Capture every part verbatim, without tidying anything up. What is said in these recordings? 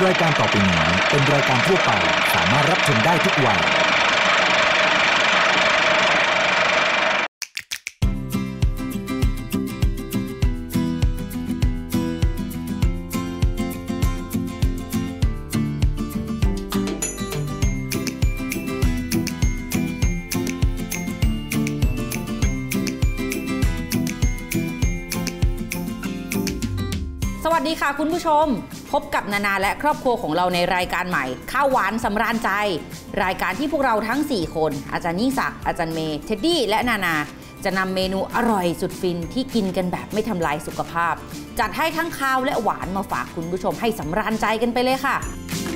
รายการต่อไปนี้เป็นรายการทั่วไปสามารถรับชมได้ทุกวัยสวัสดีค่ะคุณผู้ชมพบกับนานาและครอบครัวของเราในรายการใหม่ข้าวหวานสำราญใจรายการที่พวกเราทั้งสี่คนอาจารย์ยิ่งศักดิ์อาจารย์เมย์เท็ดดี้และนานาจะนำเมนูอร่อยสุดฟินที่กินกันแบบไม่ทำลายสุขภาพจัดให้ทั้งข้าวและหวานมาฝากคุณผู้ชมให้สำราญใจกันไปเลยค่ะ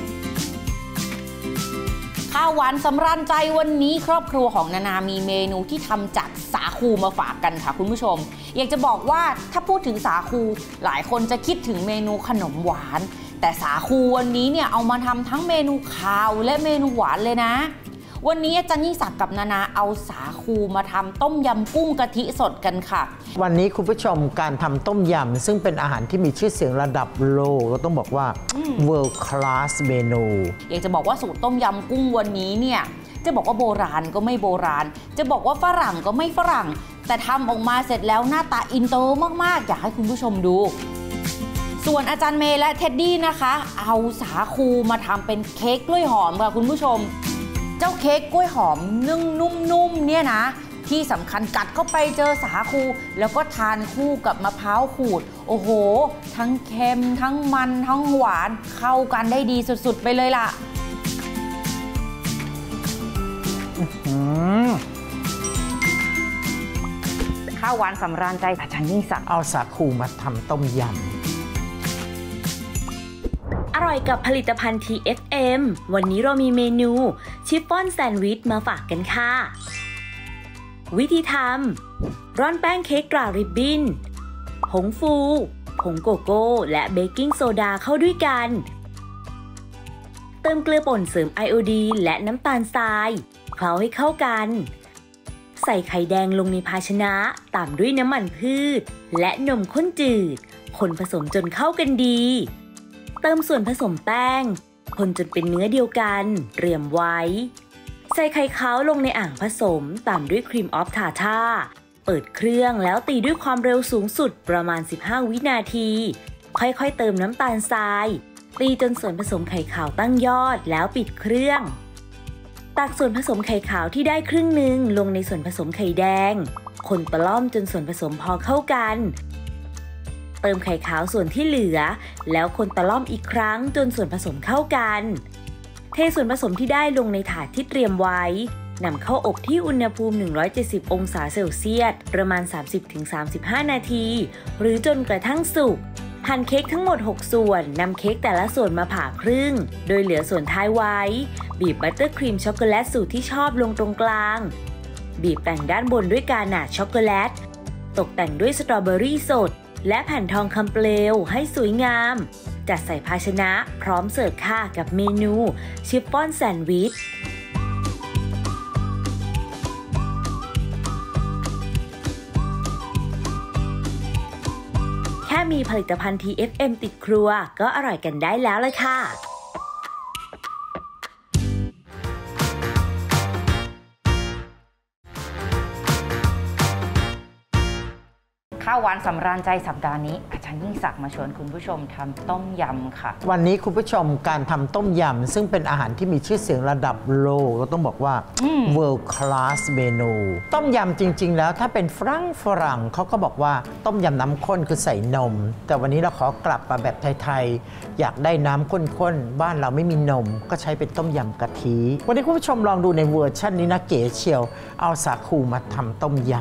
ข้าวหวานสำราญใจวันนี้ครอบครัวของนานามีเมนูที่ทำจากสาคูมาฝากกันค่ะคุณผู้ชมอยากจะบอกว่าถ้าพูดถึงสาคูหลายคนจะคิดถึงเมนูขนมหวานแต่สาคูวันนี้เนี่ยเอามาทำทั้งเมนูคาวและเมนูหวานเลยนะวันนี้อาจารย์ยิ่งศักดิ์กับนานาเอาสาคูมาทำต้มยำกุ้งกะทิสดกันค่ะวันนี้คุณผู้ชมการทำต้มยำซึ่งเป็นอาหารที่มีชื่อเสียงระดับโลกเราต้องบอกว่า world class เมนูอยากจะบอกว่าสูตรต้มยำกุ้งวันนี้เนี่ยจะบอกว่าโบราณก็ไม่โบราณจะบอกว่าฝรั่งก็ไม่ฝรั่งแต่ทำออกมาเสร็จแล้วหน้าตาอินเตอร์มากๆอยากให้คุณผู้ชมดูส่วนอาจารย์เมย์และเท็ดดี้นะคะเอาสาคูมาทำเป็นเค้กกล้วยหอมค่ะคุณผู้ชมเจ้าเค้กกล้วยหอมนึ่งนุ่มๆเนี่ยนะที่สำคัญกัดเข้าไปเจอสาคูแล้วก็ทานคู่กับมะพร้าวขูดโอ้โหทั้งเค็มทั้งมันทั้งหวานเข้ากันได้ดีสุดๆไปเลยล่ะข้าวหวานสำราญใจอาจารย์ยิ่งศักดิ์เอาสาคูมาทำต้มยำอร่อยกับผลิตภัณฑ์ ที เอฟ เอ็ม วันนี้เรามีเมนูชิฟฟ่อนแซนด์วิชมาฝากกันค่ะวิธีทำร่อนแป้งเค้กตราริบบิ้นผงฟูผงโกโก้และเบกกิ้งโซดาเข้าด้วยกันเติมเกลือป่นเสริมไอโอดีนและน้ำตาลทรายเคล้าให้เข้ากันใส่ไข่แดงลงในภาชนะตามด้วยน้ำมันพืชและนมข้นจืดคนผสมจนเข้ากันดีเติมส่วนผสมแป้งคนจนเป็นเนื้อเดียวกันเตรียมไว้ใส่ไข่ขาวลงในอ่างผสมตามด้วยครีมออฟทาร์ทาเปิดเครื่องแล้วตีด้วยความเร็วสูงสุดประมาณสิบห้าวินาทีค่อยๆเติมน้ำตาลทรายตีจนส่วนผสมไข่ขาวตั้งยอดแล้วปิดเครื่องตักส่วนผสมไข่ขาวที่ได้ครึ่งหนึ่งลงในส่วนผสมไข่แดงคนตะล่อมจนส่วนผสมพอเข้ากันเติมไข่ขาวส่วนที่เหลือแล้วคนตะล่อมอีกครั้งจนส่วนผสมเข้ากันเทส่วนผสมที่ได้ลงในถาดที่เตรียมไว้นำเข้าอบที่อุณหภูมิหนึ่งร้อยเจ็ดสิบองศาเซลเซียสประมาณ สามสิบถึงสามสิบห้า นาทีหรือจนกระทั่งสุกหั่นเค้กทั้งหมดหกส่วนนำเค้กแต่ละส่วนมาผ่าครึ่งโดยเหลือส่วนท้ายไว้บีบบัตเตอร์ครีมช็อกโกแลตสูตรที่ชอบลงตรงกลางบีบแต่งด้านบนด้วยกานาชช็อกโกแลตตกแต่งด้วยสตรอเบอรี่สดและแผ่นทองคำเปลวให้สวยงามจัดใส่ภาชนะพร้อมเสิร์ฟค่ะกับเมนูชิฟฟ่อนแซนด์วิชแค่มีผลิตภัณฑ์ ที เอฟ เอ็ม ติดครัวก็อร่อยกันได้แล้วเลยค่ะข้าวหวานสำราญใจสัปดาห์นี้อาจารย์ยิ่งศักดิ์มาชวนคุณผู้ชมทำต้มยำค่ะวันนี้คุณผู้ชมการทำต้มยำซึ่งเป็นอาหารที่มีชื่อเสียงระดับโลกเราต้องบอกว่า world class เมนูต้มยำจริงๆแล้วถ้าเป็นฝรั่งฝรั่งเขาก็บอกว่าต้มยำน้ำข้นคือใส่นมแต่วันนี้เราขอกลับมาแบบไทยๆอยากได้น้ำข้นๆบ้านเราไม่มีนมก็ใช้เป็นต้มยำกะทิวันนี้คุณผู้ชมลองดูในเวอร์ชันนี้นะเก๋เชียวเอาสาคูมาทำต้มยำ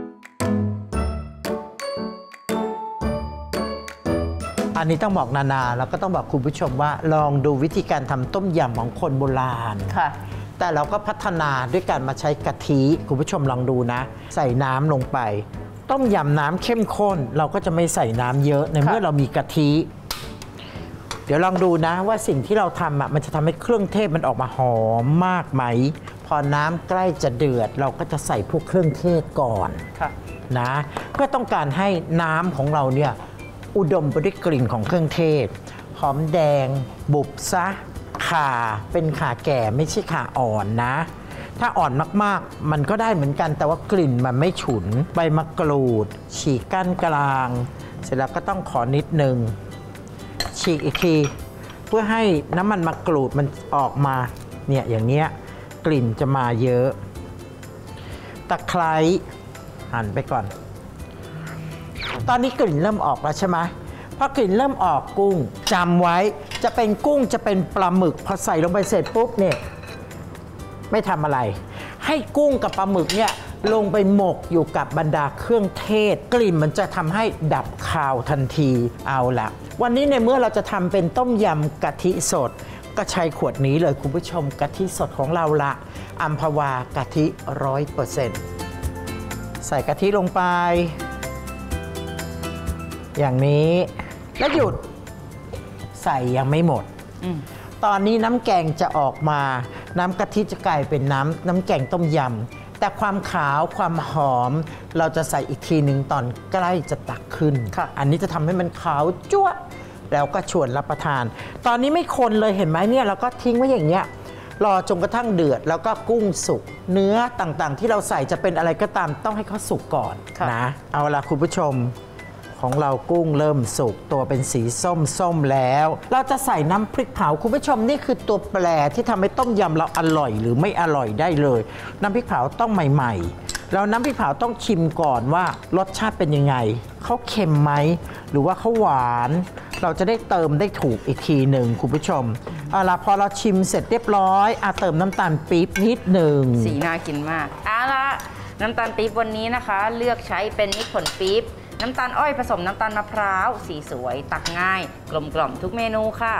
อันนี้ต้องบอกนานาแล้วก็ต้องบอกคุณผู้ชมว่าลองดูวิธีการทำต้มยำของคนโบราณค่ะแต่เราก็พัฒนาด้วยการมาใช้กะทิคุณผู้ชมลองดูนะใส่น้ำลงไปต้มยำน้ำเข้มข้นเราก็จะไม่ใส่น้ำเยอะในเมื่อเรามีกะทิเดี๋ยวลองดูนะว่าสิ่งที่เราทำอ่ะมันจะทำให้เครื่องเทศมันออกมาหอมมากไหมพอน้ำใกล้จะเดือดเราก็จะใส่พวกเครื่องเทศก่อนนะเพื่อต้องการให้น้ำของเราเนี่ยอุดมไปด้วยกลิ่นของเครื่องเทศพหอมแดงบุบซะข่าเป็นข่าแก่ไม่ใช่ข่าอ่อนนะถ้าอ่อนมากๆมันก็ได้เหมือนกันแต่ว่ากลิ่นมันไม่ฉุนใบมะกรูดฉีกก้านกลางเสร็จแล้วก็ต้องขอนิดนึงฉีกอีกทีเพื่อให้น้ำมันมะกรูดมันออกมาเนี่ยอย่างเนี้ยกลิ่นจะมาเยอะตะไคร้หั่นไปก่อนตอนนี้กลิ่นเริ่มออกแล้วใช่ไหมพอกลิ่นเริ่มออกกุ้งจำไว้จะเป็นกุ้งจะเป็นปลาหมึกพอใส่ลงไปเสร็จปุ๊บเนี่ยไม่ทำอะไรให้กุ้งกับปลาหมึกเนี่ยลงไปหมกอยู่กับบรรดาเครื่องเทศกลิ่นมันจะทำให้ดับคาวทันทีเอาละวันนี้ในเมื่อเราจะทำเป็นต้มยำกะทิสดก็ใช้ขวดนี้เลยคุณผู้ชมกะทิสดของเราละอัมพวากะทิร้อยเปอร์เซ็นต์ใส่กะทิลงไปอย่างนี้แล้วหยุดใส่ยังไม่หมดตอนนี้น้ำแกงจะออกมาน้ำกะทิจะกลายเป็นน้ำน้ำแกงต้มยำแต่ความขาวความหอมเราจะใส่อีกทีหนึ่งตอนใกล้จะตักขึ้นอันนี้จะทำให้มันขาวจั๊วแล้วก็ชวนรับประทานตอนนี้ไม่คนเลยเห็นไหมเนี่ยเราก็ทิ้งไว้อย่างเงี้ยรอจนกระทั่งเดือดแล้วก็กุ้งสุกเนื้อต่างๆที่เราใส่จะเป็นอะไรก็ตามต้องให้เขาสุกก่อนนะเอาละคุณผู้ชมของเรากุ้งเริ่มสุกตัวเป็นสีส้มส้มแล้วเราจะใส่น้ำพริกเผาคุณผู้ชมนี่คือตัวแปรที่ทำให้ต้มยำเราอร่อยหรือไม่อร่อยได้เลยน้ำพริกเผาต้องใหม่ๆแล้วน้ำพริกเผาต้องชิมก่อนว่ารสชาติเป็นยังไงเขาเค็มไหมหรือว่าเขาหวานเราจะได้เติมได้ถูกอีกทีหนึ่งคุณผู้ชมเอาล่ะพอเราชิมเสร็จเรียบร้อยอาเติมน้ำตาลปี๊บนิดหนึ่งสีน่ากินมากเอาล่ะน้ำตาลปี๊บวันนี้นะคะเลือกใช้เป็นมิตรผลปี๊บน้ำตาลอ้อยผสมน้ำตาลมะพร้าวสีสวยตักง่ายกลมกล่อมทุกเมนูค่ะ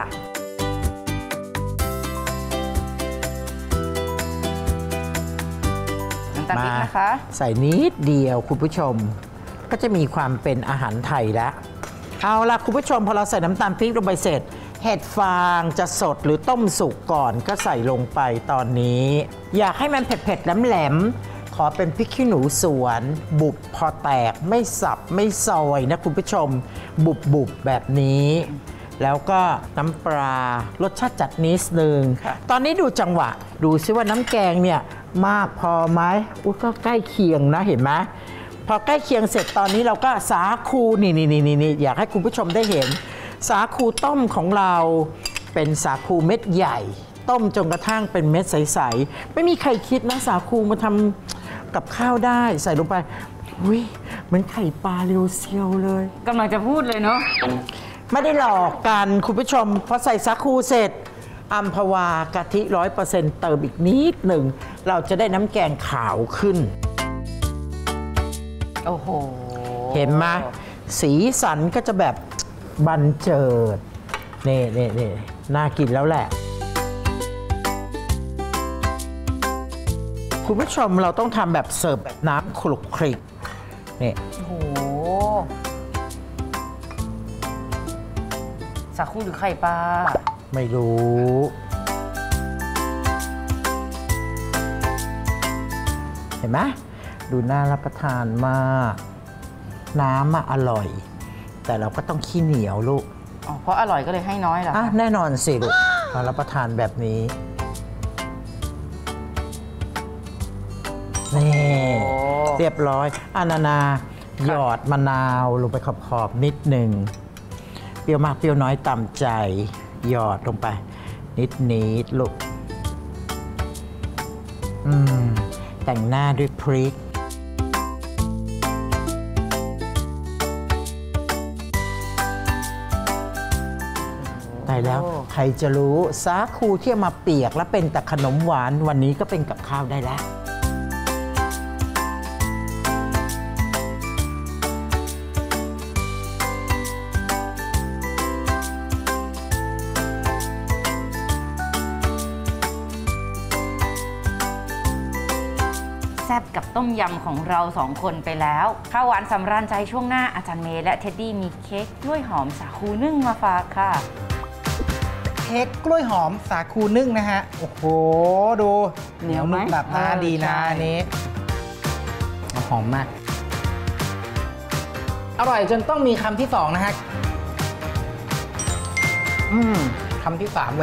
น้ำตาลปี๊บนะคะใส่นิดเดียวคุณผู้ชมก็จะมีความเป็นอาหารไทยแล้วเอาล่ะคุณผู้ชมพอเราใส่น้ำตาลปี๊บลงไปเสร็จเห็ดฟางจะสดหรือต้มสุกก่อนก็ใส่ลงไปตอนนี้อยากให้มันเผ็ดๆแหลมขอเป็นพริกขี้หนูสวนบุบพอแตกไม่สับไม่ซอยนะคุณผู้ชมบุบบุบแบบนี้แล้วก็น้ำปลารสชาติจัดนิดนึงตอนนี้ดูจังหวะดูซิว่าน้ำแกงเนี่ยมากพอไหมอุ๊ยก็ใกล้เคียงนะเห็นไหมพอใกล้เคียงเสร็จตอนนี้เราก็สาคูนี่นี่นี่นี่อยากให้คุณผู้ชมได้เห็นสาคูต้มของเราเป็นสาคูเม็ดใหญ่ต้มจนกระทั่งเป็นเม็ดใสๆไม่มีใครคิดนะสาคูมาทำกับข้าวได้ใส่ลงไปอุ้ยเหมือนไข่ปลาเรียวเซียวเลยกำลังจะพูดเลยเนาะไม่ได้หลอกกันคุณผู้ชมพอใส่สาคูเสร็จอัมพวากะทิร้อยเปอร์เซ็นต์เติมอีกนิดหนึ่งเราจะได้น้ำแกงขาวขึ้นโอ้โหเห็นไหมสีสันก็จะแบบบันเจิดนี่นี่นี่น่ากินแล้วแหละคุณผู้ชมเราต้องทำแบบเสิร์ฟแบบน้ำคลุกคลิกนี่โอ้โหสาคูหรือไข่ปลาไม่รู้เห็นไหมดูน่ารับประทานมากน้ำอะอร่อยแต่เราก็ต้องขี้เหนียวลูกอ๋อเพราะอร่อยก็เลยให้น้อยเหรออ่ะแน่นอนสิลูกเรารับประทานแบบนี้นี่เรียบร้อยอานานาหยอดมะนาวลงไปขอบๆนิดหนึ่งเปรี้ยวมากเปรี้ยวน้อยตามใจหยอดลงไปนิดนิดลูกอืมแต่งหน้าด้วยพริกตายแล้วใครจะรู้สาคูที่มาเปียกแล้วเป็นแต่ขนมหวานวันนี้ก็เป็นกับข้าวได้แล้วแซ่บกับต้มยำของเราสองคนไปแล้วข้าวหวานสำราญใจช่วงหน้าอาจารย์เมย์และเท็ดดี้มีเค้กกล้วยหอมสาคูนึ่งมาฝากค่ะเค้กกล้วยหอมสาคูนึ่งนะฮะโอ้โหดูเหนียวนุ่มแบบน่าดีนะอันนี้หอมมากอร่อยจนต้องมีคำที่สองนะฮะอืมคำที่สามเลย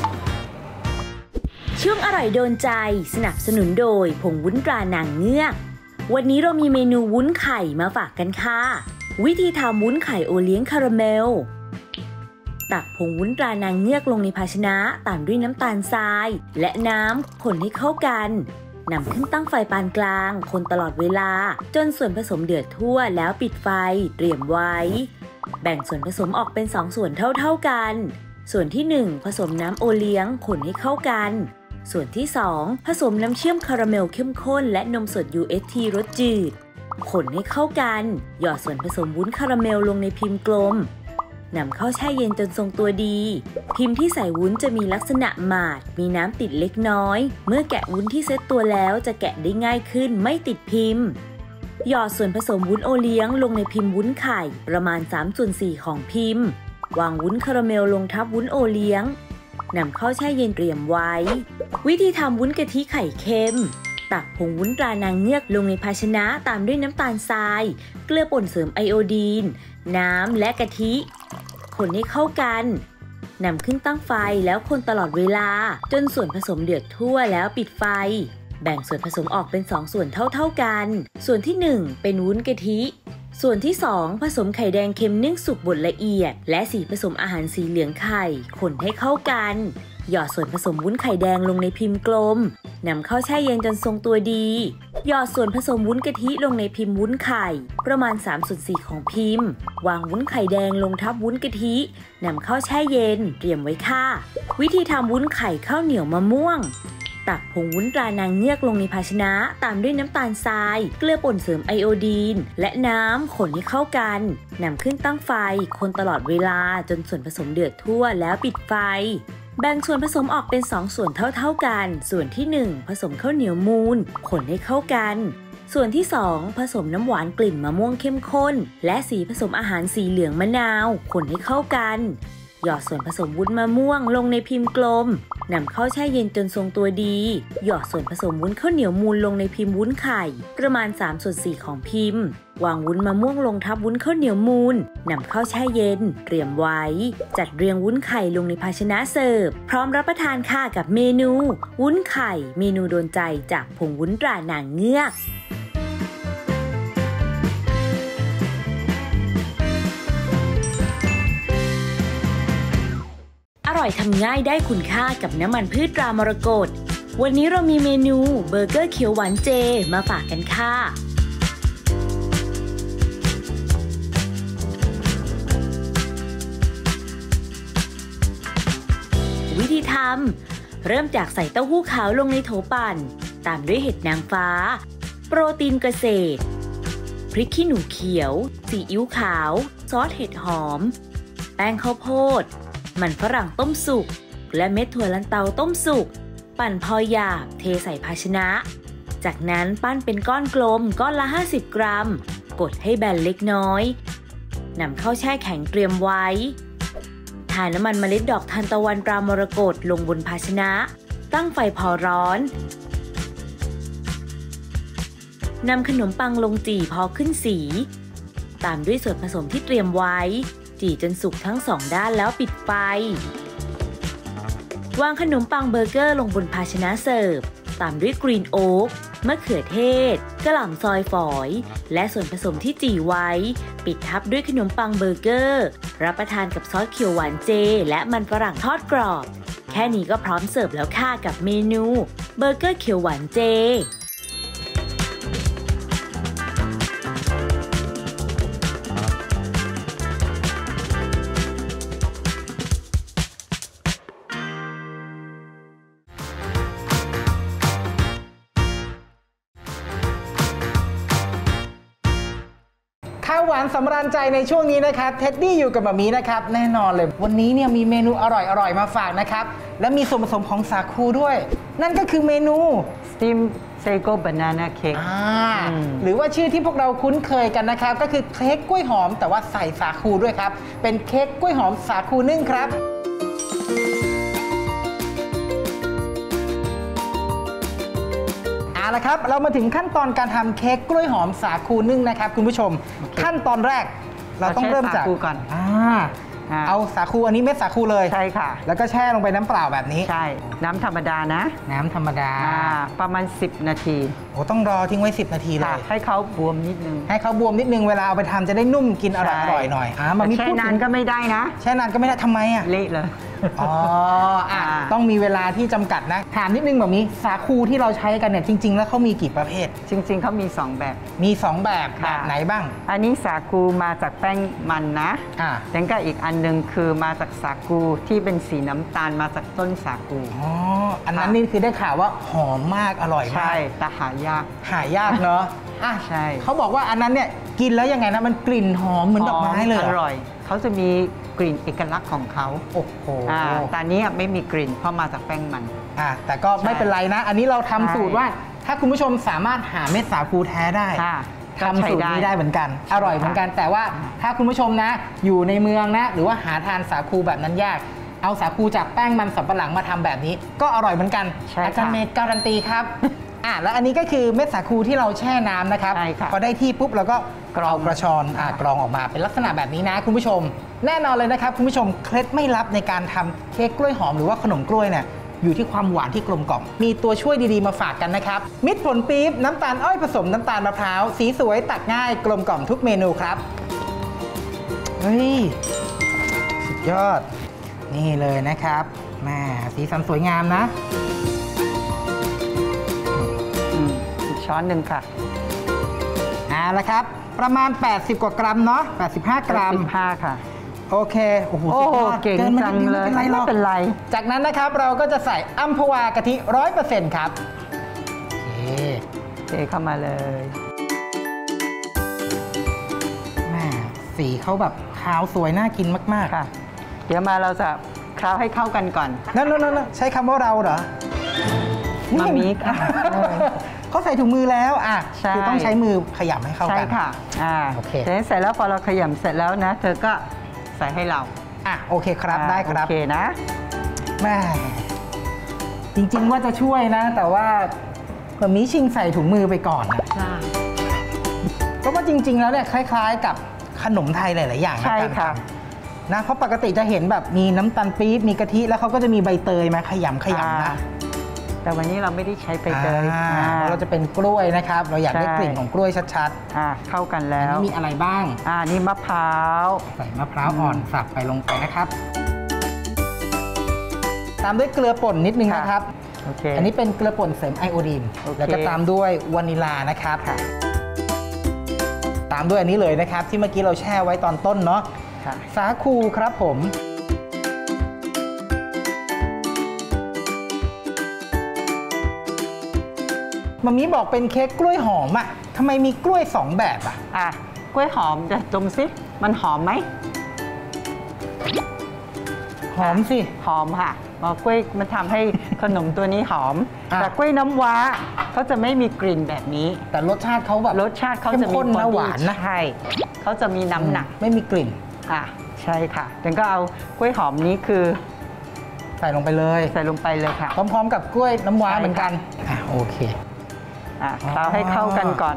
ช่วงอร่อยโดนใจสนับสนุนโดยผงวุ้นตรานางเงือกวันนี้เรามีเมนูวุ้นไข่มาฝากกันค่ะวิธีทำวุ้นไข่โอเลี้ยงคาราเมลตักผงวุ้นตรานางเงือกลงในภาชนะตามด้วยน้ำตาลทรายและน้ำคนให้เข้ากันนำขึ้นตั้งไฟปานกลางคนตลอดเวลาจนส่วนผสมเดือดทั่วแล้วปิดไฟเตรียมไว้แบ่งส่วนผสมออกเป็นสองส่วนเท่าๆกันส่วนที่หนึ่งผสมน้ำโอเลี้ยงคนให้เข้ากันส่วนที่สองผสมน้ำเชื่อมคาราเมลเข้มข้นและนมสด ยู เอช ที รสจืดคนให้เข้ากันหยอดส่วนผสมวุ้นคาราเมลลงในพิมพ์กลมนำเข้าแช่เย็นจนทรงตัวดีพิมพ์ที่ใส่วุ้นจะมีลักษณะหมาดมีน้ำติดเล็กน้อยเมื่อแกะวุ้นที่เซตตัวแล้วจะแกะได้ง่ายขึ้นไม่ติดพิมพ์หยอดส่วนผสมวุ้นโอเลี้ยงลงในพิมพ์วุ้นไข่ประมาณสามส่วนสี่ของพิมพ์วางวุ้นคาราเมลลงทับวุ้นโอเลี้ยงนำเข้าแช่เย็นเตรียมไว้วิธีทำวุ้นกะทิไข่เค็มตักผงวุ้นตรานางเงือกลงในภาชนะตามด้วยน้ำตาลทรายเกลือป่นเสริมไอโอดีนน้ำและกะทิคนให้เข้ากันนำขึ้นตั้งไฟแล้วคนตลอดเวลาจนส่วนผสมเดือดทั่วแล้วปิดไฟแบ่งส่วนผสมออกเป็นสองส่วนเท่าๆกันส่วนที่หนึ่งเป็นวุ้นกะทิส่วนที่สองผสมไข่แดงเค็มนึ่งสุกบดละเอียดและสีผสมอาหารสีเหลืองไข่คนให้เข้ากันหยอดส่วนผสมวุ้นไข่แดงลงในพิมพ์กลมนำเข้าแช่เย็นจนทรงตัวดีหยอดส่วนผสมวุ้นกะทิลงในพิมพ์วุ้นไข่ประมาณสามส่วนสี่ของพิมพ์วางวุ้นไข่แดงลงทับวุ้นกะทินำเข้าแช่เย็นเตรียมไว้ค่ะวิธีทำวุ้นไข่ข้าวเหนียวมะม่วงตักผงวุ้นตรานางเงือกลงในภาชนะตามด้วยน้ำตาลทรายเกลือป่นเสริมไอโอดีนและน้ำคนให้เข้ากันนำขึ้นตั้งไฟคนตลอดเวลาจนส่วนผสมเดือดทั่วแล้วปิดไฟแบ่งส่วนผสมออกเป็นสองส่วนเท่าๆกันส่วนที่หนึ่งผสมข้าวเหนียวมูนคนให้เข้ากันส่วนที่สองผสมน้ำหวานกลิ่นมะม่วงเข้มข้นและสีผสมอาหารสีเหลืองมะนาวคนให้เข้ากันหยอดส่วนผสมวุ้นมะม่วงลงในพิมพ์กลมนำเข้าแช่เย็นจนทรงตัวดีหยอดส่วนผสมวุ้นข้าวเหนียวมูนลงในพิมพ์วุ้นไข่ประมาณสามส่วนสี่ของพิมพ์วางวุ้นมะม่วงลงทับวุ้นข้าวเหนียวมูนนำเข้าแช่เย็นเตรียมไว้จัดเรียงวุ้นไข่ลงในภาชนะเสิร์ฟพร้อมรับประทานค่ะกับเมนูวุ้นไข่เมนูโดนใจจากผงวุ้นตรานางเงือกอร่อยทำง่ายได้คุณค่ากับน้ำมันพืชตรามรกตวันนี้เรามีเมนูเบอร์เกอร์เขียวหวานเจมาฝากกันค่ะวิธีทำเริ่มจากใส่เต้าหู้ขาวลงในโถปั่นตามด้วยเห็ดนางฟ้าโปรตีนเกษตรพริกขี้หนูเขียวซีอิ๊วขาวซอสเห็ดหอมแป้งข้าวโพดมันฝรั่งต้มสุกและเม็ดถั่วลันเตาต้มสุกปั่นพอหยาบเทใส่ภาชนะจากนั้นปั้นเป็นก้อนกลมก้อนละห้าสิบกรัมกดให้แบนเล็กน้อยนำเข้าแช่แข็งเตรียมไว้ทาน้ำมันเมล็ดดอกทานตะวันตรามรกตลงบนภาชนะตั้งไฟพอร้อนนำขนมปังลงจี่พอขึ้นสีตามด้วยส่วนผสมที่เตรียมไว้จี่จนสุกทั้งสองด้านแล้วปิดไฟวางขนมปังเบอร์เกอร์ลงบนภาชนะเสิร์ฟตามด้วยกรีนโอ๊กมะเขือเทศกะหล่ำซอยฝอยและส่วนผสมที่จี่ไว้ปิดทับด้วยขนมปังเบอร์เกอร์รับประทานกับซอสเขียวหวานเจและมันฝรั่งทอดกรอบแค่นี้ก็พร้อมเสิร์ฟแล้วค่ะกับเมนูเบอร์เกอร์เขียวหวานเจข้าวหวานสำราญใจในช่วงนี้นะครับเท็ดดี้อยู่กับหม่ามีนะครับแน่นอนเลยวันนี้เนี่ยมีเมนูอร่อยๆมาฝากนะครับและมีส่วนผสมของสาคูด้วยนั่นก็คือเมนู Steam Sago Banana Cake อ่าหรือว่าชื่อที่พวกเราคุ้นเคยกันนะครับก็คือเค้กกล้วยหอมแต่ว่าใส่สาคูด้วยครับเป็นเค้กกล้วยหอมสาคูนึ่งครับเอาละครับเรามาถึงขั้นตอนการทำเค้กกล้วยหอมสาคูนึ่งนะครับคุณผู้ชม ขั้นตอนแรกเราต้องเริ่มจากสาคูก่อนอ่าอ่าเอาสาคูอันนี้เม็ดสาคูเลยใช่ค่ะแล้วก็แช่ลงไปน้ำเปล่าแบบนี้ใช่น้ำธรรมดานะน้ำธรรมดาอ่าประมาณ สิบ นาทีโอ้ต้องรอทิ้งไว้สิบนาทีเลค่ะยให้เขาบวมนิดนึงให้เขาบวมนิดนึงเวลาเอาไปทำจะได้นุ่มกินอร่อยอร่อยหน่อยอ่ามามีแต่แช่พูดนาถึนงก็ไม่ได้นะแช่นานก็ไม่ได้ทำไมอ่ะเละเลยอ๋ออ่ะอ่าต้องมีเวลาที่จำกัดนะ ถามนิดนึงแบบนี้สาคูที่เราใช้กันเนี่ยจริง ๆ แล้วเขามีกี่ประเภทจริงๆเขามี สอง แบบมีสองแบบค่ะแบบไหนบ้างอันนี้สาคูมาจากแป้งมันนะอ่าแล้วก็อีกอันหนึงคือมาจากสาคูที่เป็นสีน้ำตาลมาจากต้นสาคูอ๋ออันนั้นค่ะนี่คือได้ข่าวว่าหอมมากอร่อยมาใช่กแต่หายากหายากเนาะอ่ะใช่เขาบอกว่าอันนั้นเนี่ยกินแล้วยังไงนะมันกลิ่นหอมเหมือนดอกไม้เลยอเหรอร่อย เขาจะมีกลิ่นเอกลักษณ์ของเขาโอ้โหอ่าแต่อันนี้ไม่มีกลิ่นเพราะมาจากแป้งมันอ่ะแต่ก็ไม่เป็นไรนะ อันนี้เราทำใช่สูตรว่า ถ้าคุณผู้ชมสามารถหาเม็ดสาคูแท้ได้ค่ะทำสูตรนี้ได้เหมือนกัน อร่อยเหมือนกัน แต่ว่าถ้าคุณผู้ชมนะ อยู่ในเมืองนะ หรือว่าหาทานสาคูแบบนั้นยาก เอาสาคูจากแป้งมันสำปะหลังมาทำแบบนี้ ก็อร่อยเหมือนกันใช่ค่ะอาจารย์เมย์การันตีครับ อ่ะแล้วอันนี้ก็คือเม็ดสาคูที่เราแช่น้ำนะครับใช่ค่ะพอได้ที่ปุ๊บเราก็กรองกรองกระชอนอ่ะกรองออกมาเป็นลักษณะแบบนี้นะคุณผู้ชม แน่นอนเลยนะครับคุณผู้ชมเคล็ดไม่ลับในการทำเค้กกล้วยหอมหรือว่าขนมกล้วยเนี่ยอยู่ที่ความหวานที่กลมกล่อมมีตัวช่วยดีๆมาฝากกันนะครับมิตรผลปี๊บน้ำตาลอ้อยผสมน้ำตาลมะพร้าวสีสวยตักง่ายกลมกล่อมทุกเมนูครับเฮ้ยสุดยอดนี่เลยนะครับแม่สีสันสวยงามนะอืมอีกช้อนหนึ่งค่ะเอาละครับประมาณ แปดสิบ กว่ากรัมเนาะแปดสิบห้ากรัมสิบห้าค่ะโอเค โอ้โหโอ้สุดโหยอดเก่งนมาจังนิดนึเลยไม่เป็นไรหรอกไม่เป็นไรจากนั้นนะครับเราก็จะใส่อัมพวากะทิร้อยเปอร์เซ็นต์ครับโอเคเทเข้ามาเลยแม่สีเขาแบบขาวสวยน่ากินมากๆค่ะ เดี๋ยวมาเราจะเคล้าให้เข้ากันก่อนนั่นนั่นนั่นใช้คำว่าเราเหรอมามีค่ะเขาใส่ถุงมือแล้วอ่ะใช่คือต้องใช้มือขยำให้เข้าใช่กันค่ะอ่าโอเคเสร็จเสร็จแล้วพอเราขยำเสร็จแล้วนะ เธอก็ใส่ให้เราอ่ะโอเคครับอ่าได้ครับโอเคนะแม่จริงๆว่าจะช่วยนะ แต่ว่าแบบนี้ชิงใส่ถุงมือไปก่อนนะใช่เพราะว่าจริง ๆ แล้วเนี่ยคล้ายๆ กับขนมไทยหลาย ๆ อย่างนะใช่การทค่ะำนะเพราะปกติจะเห็นแบบมีน้ำตาลปี๊บมีกะทิแล้วเขาก็จะมีใบเตยมาขยำขยำนะอ่าแต่วันนี้เราไม่ได้ใช้ไปเลยอ่าอ่าเพราะเราจะเป็นกล้วยนะครับ เราอยากได้ใช่กลิ่นของกล้วยชัดอ่าเข้ากันๆแล้อันวนี้มีอะไรบ้างอ่านี่มะพร้าวใส่มะพร้าวอ่อนสับไปลงไปนะครับ ตามด้วยเกลือป่นนิดนึงค่ะนะครับโอเคอันนี้เป็นเกลือป่นเสริมไอโอดีนโอเคแล้วก็ตามด้วยวานิลานะครับค่ะตามด้วยอันนี้เลยนะครับ ที่เมื่อกี้เราแช่ไว้ตอนต้นเนาะค่ะสาคูครับผมมัมมี่บอกเป็นเค้กกล้วยหอมอะทำไมมีกล้วยสองแบบอะอ่ะกล้วยหอมจะดมสิมันหอมไหมหอมสิหอมค่ะเพราะกล้วยมันทำให้ขนมตัวนี้หอมอ่ะแต่กล้วยน้ำว้าเขาจะไม่มีกลิ่นแบบนี้แต่รสชาติเขาแบบรสชาติเขาเข้จะมมีข้นพอนะดีหวานนะใช่เขาจะมีน้ำหนักไม่มีกลิ่นอ่ะใช่ค่ะดังก็เอากล้วยหอมนี้คือใส่ลงไปเลยใส่ลงไปเลยค่ะพร้อมๆกับกล้วยน้ำว้าใช่ค่ะเหมือนกันอ่ะโอเคอ่ะเคล้าให้เข้ากันก่อน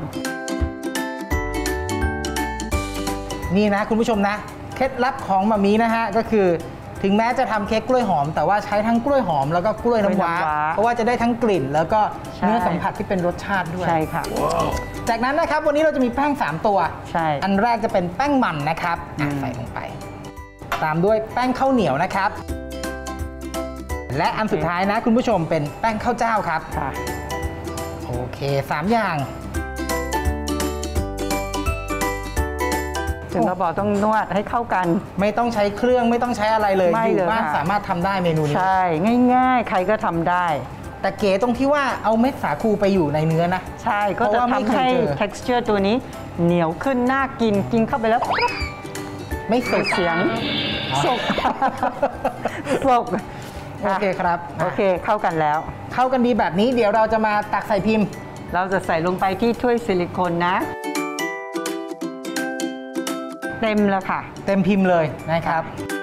นี่นะคุณผู้ชมนะเคล็ดลับของมัมมี่นะฮะก็คือถึงแม้จะทำเค้กกล้วยหอม แต่ว่าใช้ทั้งกล้วยหอมแล้วก็กล้วยน้ำว้ากล้วยน้ำว้าเพราะว่าจะได้ทั้งกลิ่น แล้วก็ใช่เนื้อสัมผัสที่เป็นรสชาติด้วยใช่ค่ะจากนั้นนะครับวันนี้เราจะมีแป้งสามตัวใช่อันแรกจะเป็นแป้งมันนะครับอ่ะอืมใส่ลงไป ตามด้วยแป้งข้าวเหนียวนะครับ และอันสุดท้ายนะคุณผู้ชมเป็นแป้งข้าวเจ้าครับค่ะโอเคสามอย่างถึงเราบอกต้องนวดให้เข้ากันไม่ต้องใช้เครื่องไม่ต้องใช้อะไรเลยไม่อยู่เลยบ้านค่ะสามารถทำได้เมนูนี้ใช่ ง่ายๆ ใครก็ทำได้แต่เก๋ตรงที่ว่าเอาเม็ดสาคูไปอยู่ในเนื้อนะใช่ก็เพจะราะว่าไม่ทำเคยให้เจอ texture ตัวนี้เหนียวขึ้นน่ากินกินเข้าไปแล้วไม่สุกเสียงอ๋อสุกสุกโอเคครับโอเคเข้ากันแล้วเข้ากันดีแบบนี้เดี๋ยวเราจะมาตักใส่พิมพ์เราจะใส่ลงไปที่ถ้วยซิลิโคนนะ เต็มแล้วค่ะเต็มพิมพ์เลยนะครับ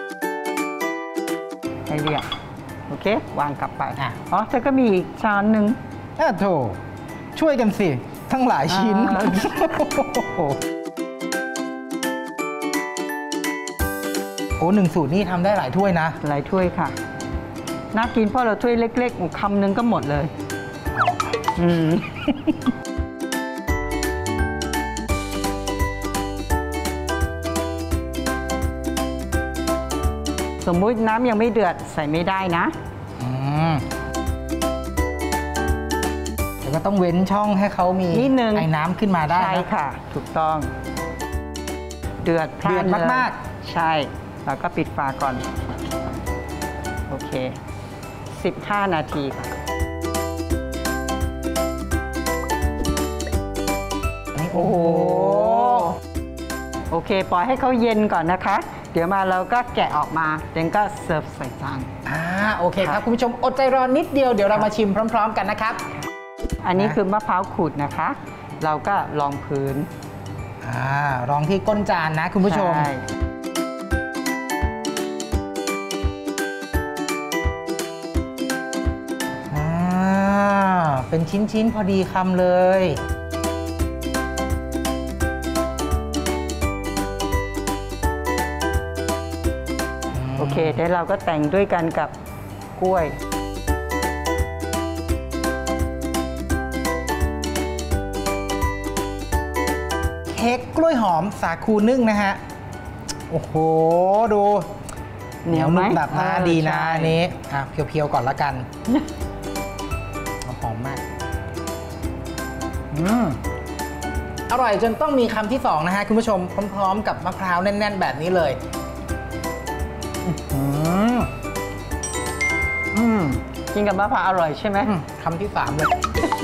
ให้เรียบโอเค วางกลับไปอ่ะอ๋อเธอก็มีอีกชานหนึ่งเออโถช่วยกันสิ ทั้งหลายชิ้นอ่าโอ้โหโอ้หนึ่งสูตรนี่ทำได้หลายถ้วยนะหลายถ้วยค่ะน่ากินเพราะเราถ้วยเล็กๆคำนึงก็หมดเลยอืม สมมุติน้ำยังไม่เดือดใส่ไม่ได้นะอืมแต่ก็ต้องเว้นช่องให้เขามีนิดนึงไอ้น้ำขึ้นมาได้ใช่ค่ะถูกต้องเดือดเดือดมากๆใช่แล้วก็ปิดฝาก่อนโอเคสิบห้านาทีค่ะโอ้โหโอเคปล่อยให้เขาเย็นก่อนนะคะเดี๋ยวมาเราก็แกะออกมาเดี๋ยวก็เสิร์ฟใส่จานอ่าโอเคครับคุณผู้ชมอดใจรอนิดเดียวเดี๋ยวเรามาชิมพร้อมๆกันนะครับอันนี้คือมะพร้าวขูดนะคะเราก็รองพื้นอ่ารองที่ก้นจานนะคุณผู้ชมอ่าเป็นชิ้นๆพอดีคำเลยโอเคเดี๋ยวเราก็แต่งด้วยกันกับกล้วยเค้กกล้วยหอมสาคูนึ่งนะฮะโอ้โหดูเหนียวไหมแบบน่าดีนะอันนี้อ่ะเพียวๆก่อนละกันหอมมากอืมอร่อยจนต้องมีคำที่สองนะฮะคุณผู้ชมพร้อมๆกับมะพร้าวแน่นๆแบบนี้เลยอืมอืมกินกับมะพร้าวอร่อยใช่ไหมคำที่สามเลย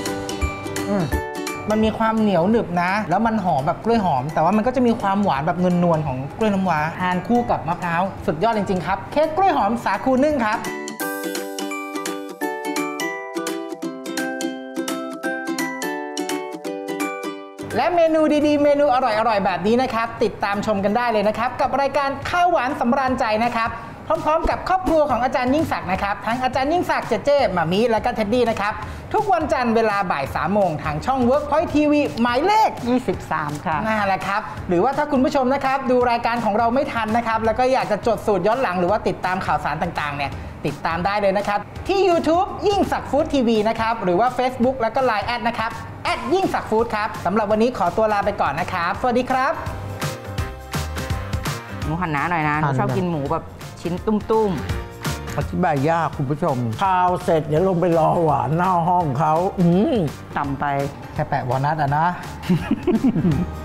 มันมีความเหนียวหนึบนะแล้วมันหอมแบบกล้วยหอมแต่ว่ามันก็จะมีความหวานแบบนวลๆของกล้วยน้ำว้าทานคู่กับมะพร้าวสุดยอดจริงๆครับเค้กกล้วยหอมสาคูนึ่งครับและเมนูดีๆเมนูอร่อยๆแบบนี้นะครับติดตามชมกันได้เลยนะครับกับรายการข้าวหวานสำราญใจนะครับพร้อมๆกับครอบครัวของอาจารย์ยิ่งศักดิ์นะครับทั้งอาจารย์ยิ่งศักดิ์เจเจหม่ามีและก็เท็ดดี้นะครับทุกวันจันทร์เวลาบ่ายสามโมงทางช่อง Workpoint ที วี หมายเลขยี่สิบสามค่ะนั่นแหละครับหรือว่าถ้าคุณผู้ชมนะครับดูรายการของเราไม่ทันนะครับแล้วก็อยากจะจดสูตรย้อนหลังหรือว่าติดตามข่าวสารต่างๆเนี่ยติดตามได้เลยนะครับที่ YouTube ยิ่งศักดิ์ฟู้ดทีวีนะครับหรือว่า Facebook แล้วก็ ไลน์ แอดนะครับแอดยิ่งศักดิ์ฟู้ดครับสำหรับวันนี้ขอตัวลาไปก่อนนะครับสวัสดีครับหนูหั่นหนาหน่อยนะหนูชอบกินหมูแบบชิ้นตุ้มๆอธิบายยากคุณผู้ชมข้าวเสร็จเดี๋ยวลงไปรอหวานหน้าห้องเขาอืมต่ำไปแค่แปะวอลนัทอ่ะนะ